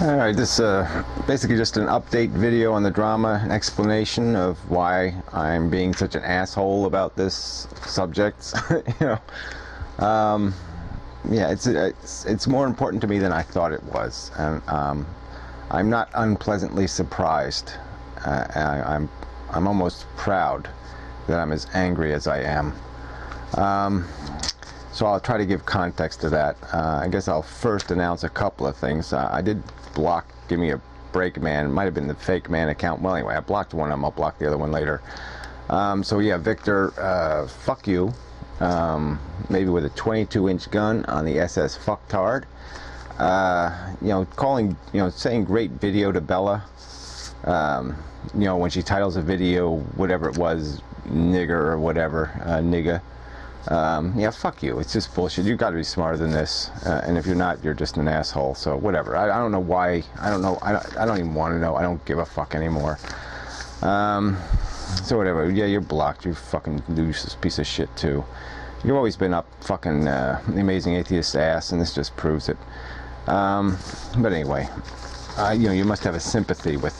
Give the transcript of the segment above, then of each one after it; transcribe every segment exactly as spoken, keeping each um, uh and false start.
Alright, this is uh, basically just an update video on the drama, an explanation of why I'm being such an asshole about this subject. you know, um, yeah, it's, it's it's more important to me than I thought it was, and um, I'm not unpleasantly surprised. Uh, I, I'm I'm almost proud that I'm as angry as I am. Um, so I'll try to give context to that. Uh, I guess I'll first announce a couple of things. Uh, I did block Give Me a Break Man. It might have been the fake man account. Well, anyway, I blocked one of them. I'll block the other one later. Um, so yeah, Victor, uh, fuck you. Um, maybe with a twenty-two inch gun on the S S Fucktard. Uh, you know, calling, you know, saying great video to Bella. Um, you know, when she titles a video, whatever it was, nigger or whatever, uh, nigga. Um, yeah, fuck you. It's just bullshit. You've got to be smarter than this. Uh, and if you're not, you're just an asshole. So whatever. I, I don't know why. I don't know. I don't, I don't even want to know. I don't give a fuck anymore. Um, so whatever. Yeah, you're blocked. You fucking useless piece of shit too. You've always been up fucking uh, the Amazing Atheist's ass, and this just proves it. Um, but anyway, uh, you know, you must have a sympathy with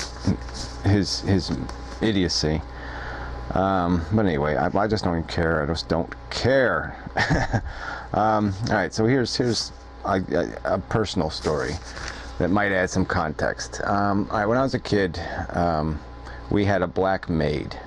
his his idiocy. Um, but anyway, I, I just don't even care. I just don't care. um, all right, so here's here's a, a, a personal story that might add some context. Um, all right, when I was a kid, um, we had a black maid,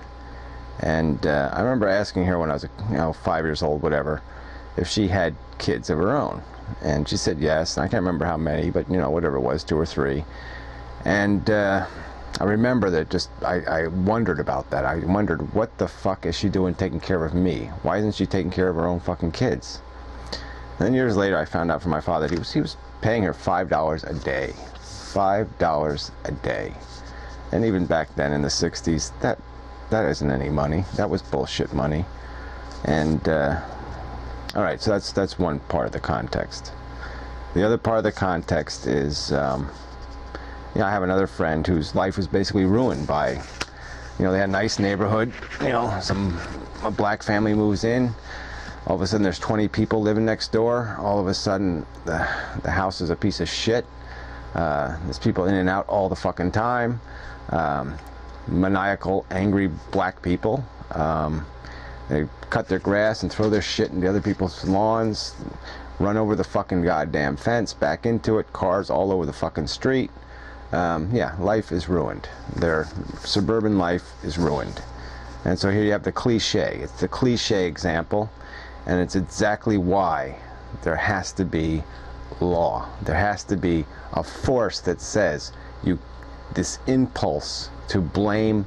and uh, I remember asking her when I was, you know, five years old, whatever, if she had kids of her own, and she said yes. And I can't remember how many, but you know, whatever it was, two or three, and. Uh, I remember that just, I, I wondered about that. I wondered, what the fuck is she doing taking care of me? Why isn't she taking care of her own fucking kids? And then years later, I found out from my father that he was, he was paying her five dollars a day. five dollars a day. And even back then in the sixties, that, that isn't any money. That was bullshit money. And, uh, alright, so that's, that's one part of the context. The other part of the context is, um, you know, I have another friend whose life was basically ruined by, you know, they had a nice neighborhood, you know, some a black family moves in, all of a sudden there's twenty people living next door, all of a sudden the, the house is a piece of shit, uh, there's people in and out all the fucking time, um, maniacal, angry black people, um, they cut their grass and throw their shit into other people's lawns, run over the fucking goddamn fence, back into it, cars all over the fucking street. Um, yeah, life is ruined. Their suburban life is ruined. And so here you have the cliche. It's the cliche example, and it's exactly why there has to be law. There has to be a force that says you, this impulse to blame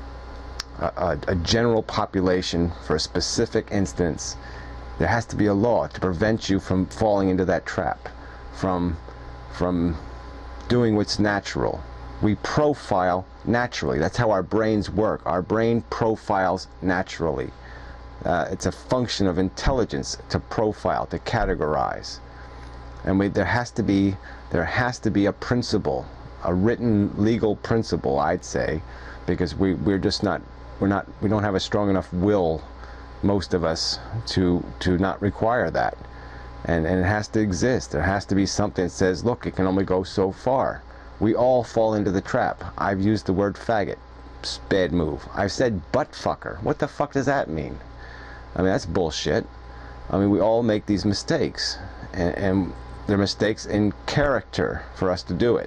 a, a, a general population for a specific instance. There has to be a law to prevent you from falling into that trap, from from doing what's natural. We profile naturally. That's how our brains work. Our brain profiles naturally. Uh, it's a function of intelligence to profile, to categorize. And we, there has to be there has to be a principle, a written legal principle, I'd say, because we we're just not we're not we don't have a strong enough will, most of us, to to not require that. And, and it has to exist. There has to be something that says, look, it can only go so far. We all fall into the trap. I've used the word faggot. Bad move. I've said butt fucker. What the fuck does that mean? I mean, that's bullshit. I mean, we all make these mistakes. And, and they're mistakes in character for us to do it.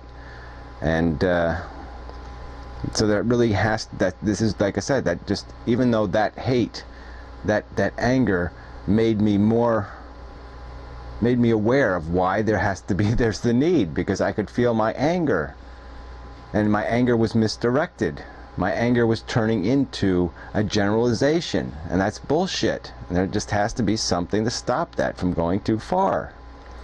And uh, so there really has, that this is, like I said, that just, even though that hate, that, that anger made me more... made me aware of why there has to be, there's the need, because I could feel my anger, and my anger was misdirected. My anger was turning into a generalization, and that's bullshit, and there just has to be something to stop that from going too far.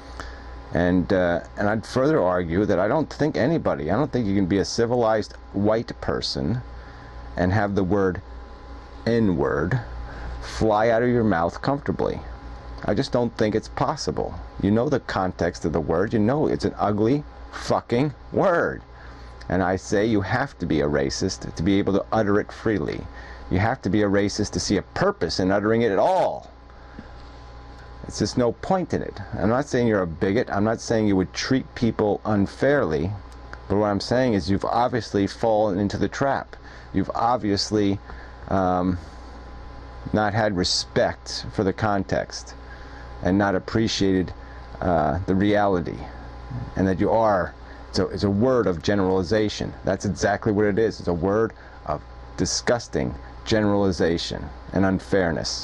And uh, and I'd further argue that I don't think anybody, I don't think you can be a civilized white person and have the word N-word fly out of your mouth comfortably. I just don't think it's possible. You know the context of the word. You know it's an ugly fucking word. And I say you have to be a racist to be able to utter it freely. You have to be a racist to see a purpose in uttering it at all. It's just no point in it. I'm not saying you're a bigot. I'm not saying you would treat people unfairly. But what I'm saying is you've obviously fallen into the trap. You've obviously um, not had respect for the context and not appreciated uh, the reality. And that you are, it's a, it's a word of generalization. That's exactly what it is. It's a word of disgusting generalization and unfairness.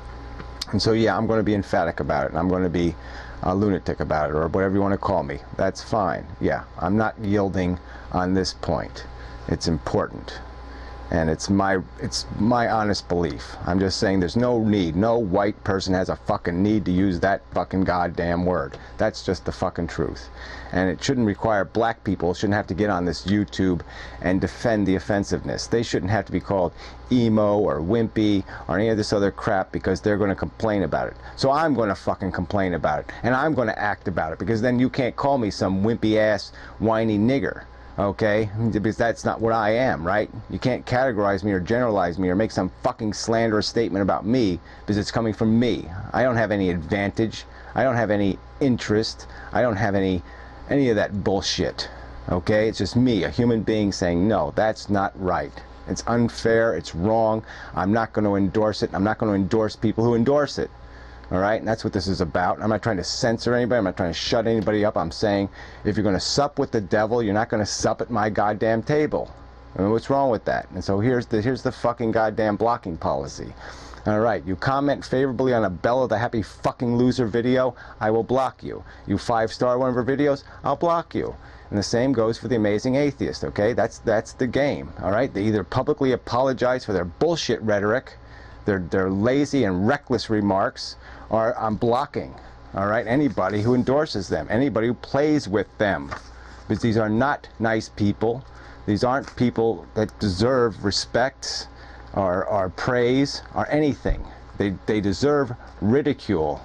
And so, yeah, I'm going to be emphatic about it, and I'm going to be a lunatic about it, or whatever you want to call me. That's fine. Yeah, I'm not yielding on this point. It's important. And it's my it's my honest belief. I'm just saying there's no need. No white person has a fucking need to use that fucking goddamn word. That's just the fucking truth. And it shouldn't require black people, shouldn't have to get on this YouTube and defend the offensiveness. They shouldn't have to be called emo or wimpy or any of this other crap because they're going to complain about it. So I'm going to fucking complain about it. And I'm going to act about it, because then you can't call me some wimpy ass whiny nigger. Okay, because that's not what I am, right? You can't categorize me or generalize me or make some fucking slanderous statement about me because it's coming from me. I don't have any advantage. I don't have any interest. I don't have any any of that bullshit. Okay, it's just me, a human being, saying no, that's not right. It's unfair. It's wrong. I'm not going to endorse it. I'm not going to endorse people who endorse it. All right, and that's what this is about. I'm not trying to censor anybody. I'm not trying to shut anybody up. I'm saying if you're going to sup with the devil, you're not going to sup at my goddamn table. I mean, what's wrong with that? And so here's the here's the fucking goddamn blocking policy. All right, you comment favorably on a Bella the Happy Fucking Loser video, I will block you. You five-star one of her videos, I'll block you. And the same goes for the Amazing Atheist. Okay, that's that's the game. All right, they either publicly apologize for their bullshit rhetoric, their their lazy and reckless remarks, or I'm blocking, all right, anybody who endorses them, anybody who plays with them, because these are not nice people. These aren't people that deserve respect or, or praise or anything. They, they deserve ridicule,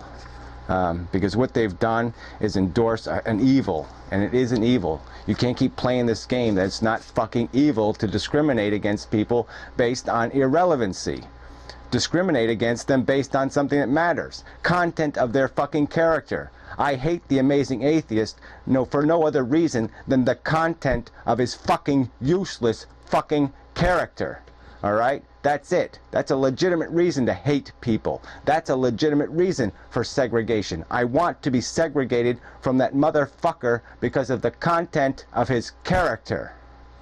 um, because what they've done is endorse an evil, and it is an evil. You can't keep playing this game that's not fucking evil to discriminate against people based on irrelevancy. Discriminate against them based on something that matters. Content of their fucking character. I hate the Amazing Atheist no for no other reason than the content of his fucking useless fucking character. Alright? That's it. That's a legitimate reason to hate people. That's a legitimate reason for segregation. I want to be segregated from that motherfucker because of the content of his character.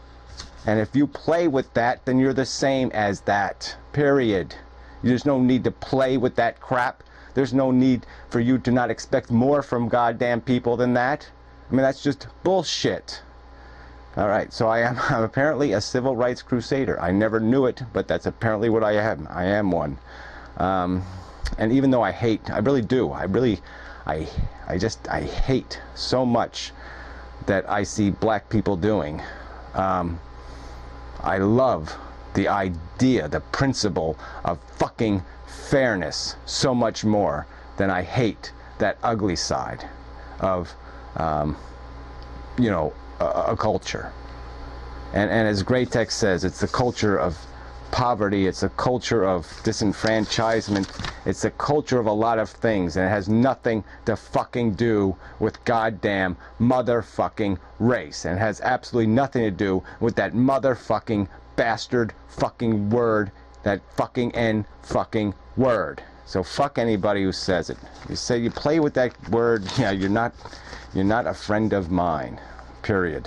And if you play with that, then you're the same as that. Period. There's no need to play with that crap. There's no need for you to not expect more from goddamn people than that. I mean, that's just bullshit. All right, so I am I'm apparently a civil rights crusader. I never knew it, but that's apparently what I am. I am one. Um, and even though I hate, I really do. I really, I, I just, I hate so much that I see black people doing. Um, I love the idea, the principle of fucking fairness so much more than I hate that ugly side of, um, you know, a, a culture. And, and as Greatex says, it's the culture of poverty, it's a culture of disenfranchisement, it's a culture of a lot of things, and it has nothing to fucking do with goddamn motherfucking race, and it has absolutely nothing to do with that motherfucking bastard fucking word, that fucking N fucking word. So fuck anybody who says it. You say you play with that word, yeah, you're not you're not a friend of mine. Period.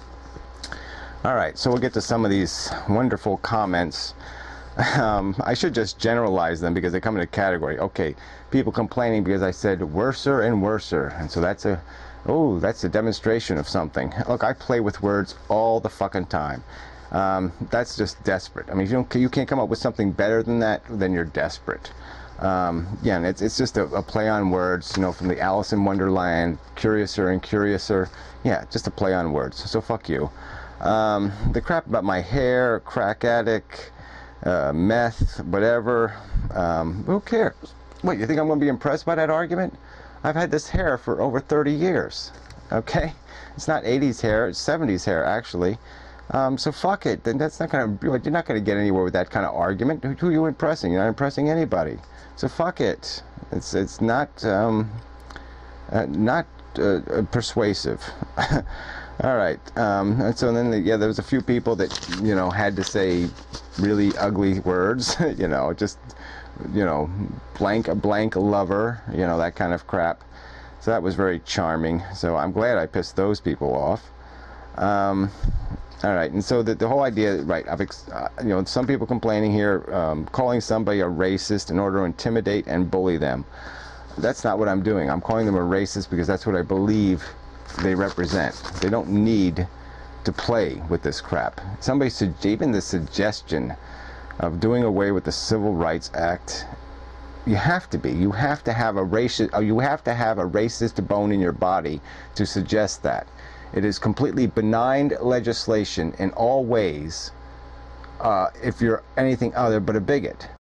Alright, so we'll get to some of these wonderful comments. Um, I should just generalize them because they come in a category. Okay, people complaining because I said worser and worser, and so that's a oh, that's a demonstration of something. Look, I play with words all the fucking time. Um, that's just desperate. I mean, if you don't, you can't come up with something better than that, then you're desperate. Um, yeah, and it's, it's just a, a play on words, you know, from the Alice in Wonderland, curiouser and curiouser. Yeah, just a play on words. So fuck you. Um, the crap about my hair, crack addict, uh, meth, whatever. Um, who cares? What, you think I'm going to be impressed by that argument? I've had this hair for over thirty years. Okay? It's not eighties hair, it's seventies hair, actually. Um, so fuck it. Then that's not gonna. You're not gonna get anywhere with that kind of argument. Who, who are you impressing? You're not impressing anybody. So fuck it. It's it's not um, uh, not uh, uh, persuasive. All right. Um, and so then the, yeah, there was a few people that you know had to say really ugly words. you know, just you know, blank a blank lover. You know, that kind of crap. So that was very charming. So I'm glad I pissed those people off. Um, all right, and so the, the whole idea, right, I've ex uh, you know, some people complaining here, um, calling somebody a racist in order to intimidate and bully them. That's not what I'm doing. I'm calling them a racist because that's what I believe they represent. They don't need to play with this crap. Somebody, even the suggestion of doing away with the Civil Rights Act, you have to be. You have to have a racist. You have to have a racist bone in your body to suggest that. It is completely benign legislation in all ways uh, if you're anything other but a bigot.